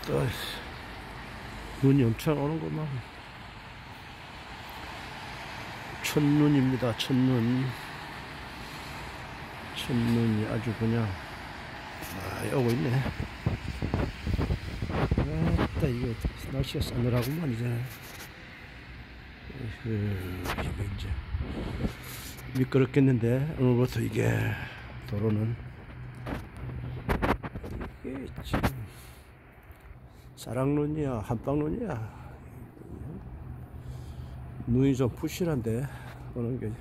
또 눈이 엄청 오는구만. 첫눈입니다. 첫눈. 첫눈이 아주 그냥 오고 있네. 아따 이거 날씨가 싸늘하구만 이제. 이거 이제 미끄럽겠는데 오늘부터 이게 도로는 이게 지금 사랑눈이야 한방눈이야. 눈이 좀 부실한데 오는 게.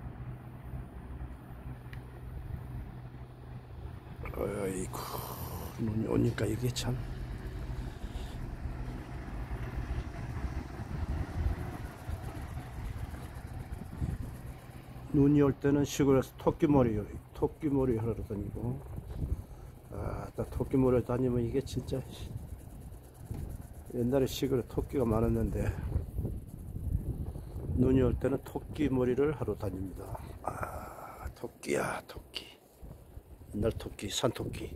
어이구 눈이 오니까 이게 참 눈이 올 때는 시골에서 토끼몰이 하러 다니고, 딱 토끼몰을 다니면 이게 진짜 옛날에 시골에 토끼가 많았는데 눈이 올 때는 토끼몰이를 하러 다닙니다. 토끼야 토끼. 옛날 토끼 산토끼.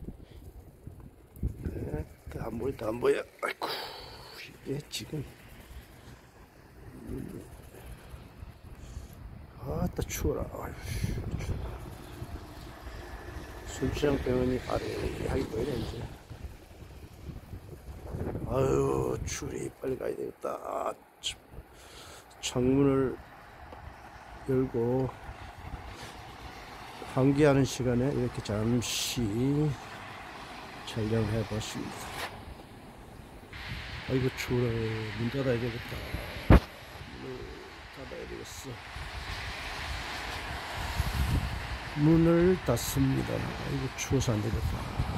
안 보인다 안 보여. 아이고 이게 지금 아따 추워라. 순치장 병원이 아래하게 보이네 이제. 아유 추리 빨리 가야 되겠다. 창문을 열고 환기하는 시간에 이렇게 잠시 촬영해 봤습니다. 아이고 추워라. 문 닫아야 되겠다. 문을 닫아야 되겠어. 문을 닫습니다. 이거 추워서 안 되겠다.